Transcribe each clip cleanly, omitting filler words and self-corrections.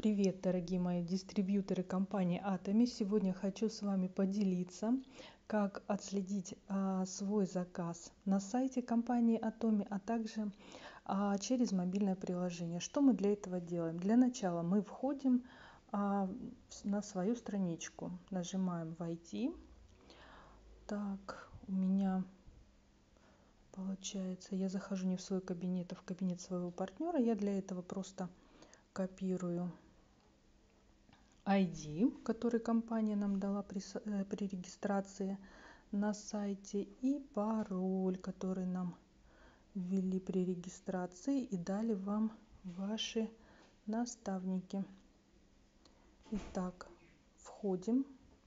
Привет, дорогие мои дистрибьюторы компании Atomy. Сегодня хочу с вами поделиться, как отследить свой заказ на сайте компании Atomy, а также через мобильное приложение. Что мы для этого делаем? Для начала мы входим на свою страничку, нажимаем «Войти». Так, у меня получается, я захожу не в свой кабинет, а в кабинет своего партнера. Я для этого просто копирую ID, который компания нам дала при регистрации на сайте, и пароль, который нам ввели при регистрации и дали вам ваши наставники. Итак, входим.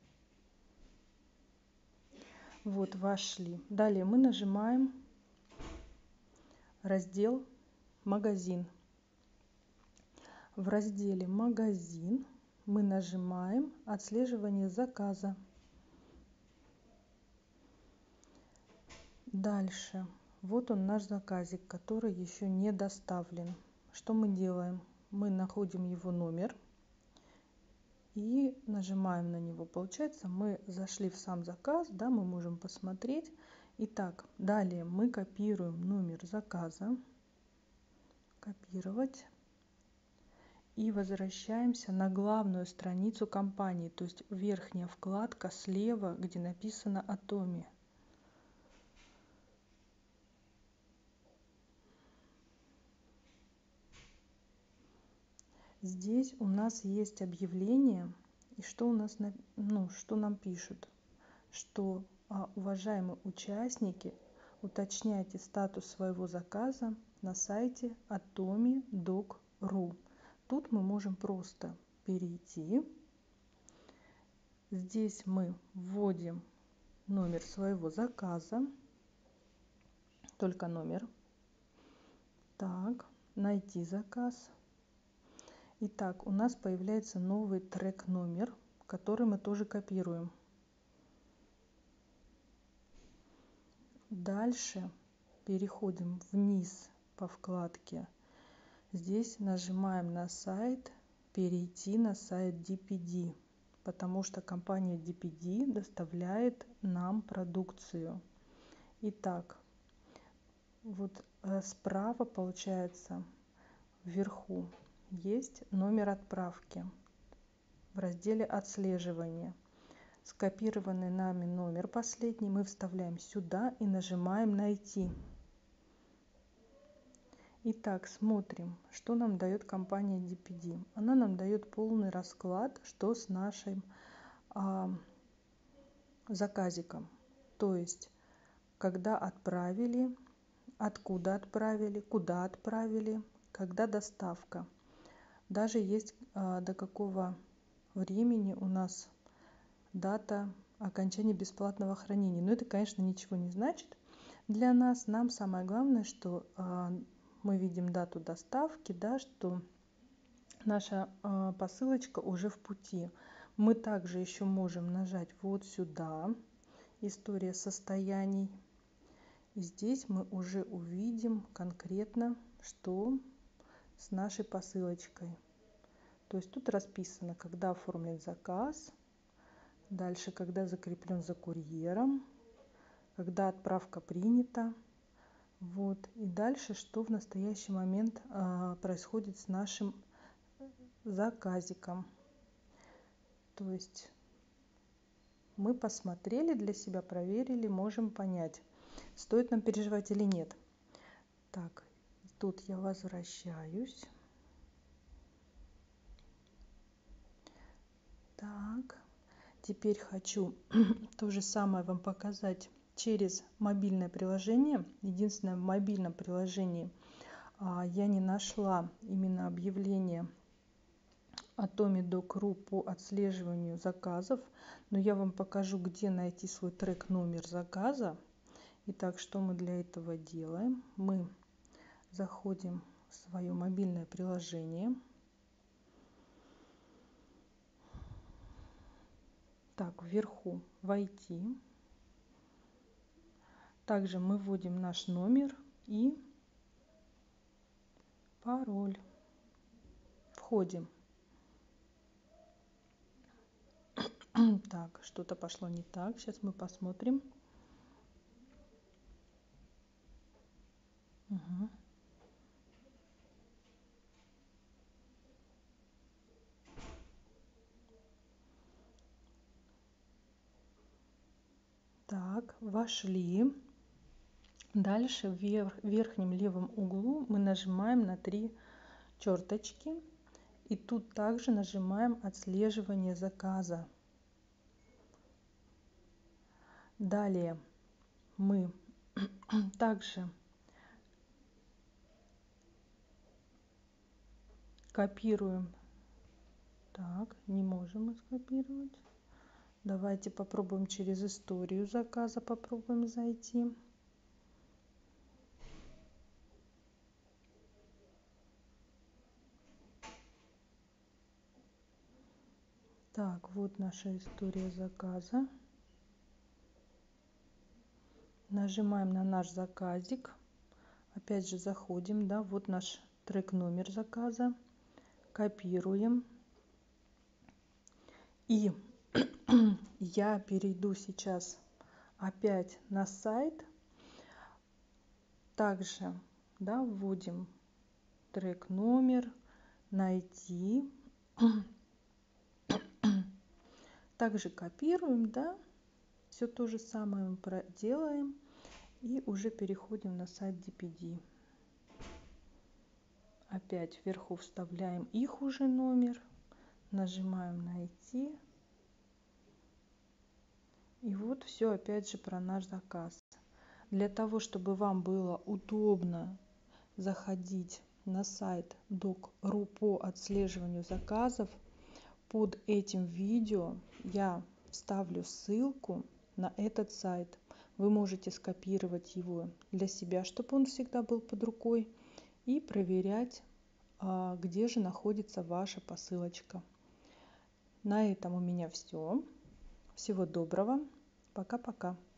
Вот, вошли. Далее мы нажимаем раздел «Магазин». В разделе «Магазин» мы нажимаем «Отслеживание заказа». Дальше. Вот он наш заказик, который еще не доставлен. Что мы делаем? Мы находим его номер и нажимаем на него. Получается, мы зашли в сам заказ, да, мы можем посмотреть. Итак, далее мы копируем номер заказа. Копировать. И возвращаемся на главную страницу компании, то есть верхняя вкладка слева, где написано Atomy. Здесь у нас есть объявление, и что у нас, что нам пишут, что уважаемые участники, уточняйте статус своего заказа на сайте atomy.doc.ru. Тут мы можем просто перейти. Здесь мы вводим номер своего заказа, только номер. Так, найти заказ. Итак, у нас появляется новый трек номер, который мы тоже копируем. Дальше переходим вниз по вкладке. Здесь нажимаем на сайт «Перейти на сайт DPD», потому что компания DPD доставляет нам продукцию. Итак, вот справа получается вверху есть номер отправки в разделе «Отслеживание». Скопированный нами номер последний мы вставляем сюда и нажимаем «Найти». Итак, смотрим, что нам дает компания DPD. Она нам дает полный расклад, что с нашим заказиком. То есть, когда отправили, откуда отправили, куда отправили, когда доставка. Даже есть до какого времени у нас дата окончания бесплатного хранения. Но это, конечно, ничего не значит. Для нас, нам самое главное, что мы видим дату доставки, да, что наша посылочка уже в пути. Мы также еще можем нажать вот сюда, история состояний. И здесь мы уже увидим конкретно, что с нашей посылочкой. То есть тут расписано, когда оформлен заказ, дальше, когда закреплен за курьером, когда отправка принята. Вот. И дальше, что в настоящий момент происходит с нашим заказиком. То есть мы посмотрели для себя, проверили, можем понять, стоит нам переживать или нет. Так, тут я возвращаюсь. Так, теперь хочу то же самое вам показать через мобильное приложение. Единственное, в мобильном приложении я не нашла именно объявление Atomy.doc.ru по отслеживанию заказов, но я вам покажу, где найти свой трек номер заказа. Итак, что мы для этого делаем? Мы заходим в свое мобильное приложение. Так, вверху «Войти». Также мы вводим наш номер и пароль. Входим. Так, что-то пошло не так. Сейчас мы посмотрим. Мгм. Так, вошли. Дальше в верхнем левом углу мы нажимаем на 3 черточки. И тут также нажимаем отслеживание заказа. Далее мы также копируем. Так, не можем мы скопировать. Давайте попробуем через историю заказа попробуем зайти. Так, вот наша история заказа. Нажимаем на наш заказик. Опять же заходим, да, вот наш трек номер заказа. Копируем. И я перейду сейчас опять на сайт. Также, да, вводим трек номер, найти. Также копируем, да, все то же самое мы проделаем и уже переходим на сайт DPD. Опять вверху вставляем их уже номер, нажимаем найти. И вот все опять же про наш заказ. Для того, чтобы вам было удобно заходить на сайт doc.ru по отслеживанию заказов, под этим видео я вставлю ссылку на этот сайт. Вы можете скопировать его для себя, чтобы он всегда был под рукой, и проверять, где же находится ваша посылочка. На этом у меня все. Всего доброго. Пока-пока.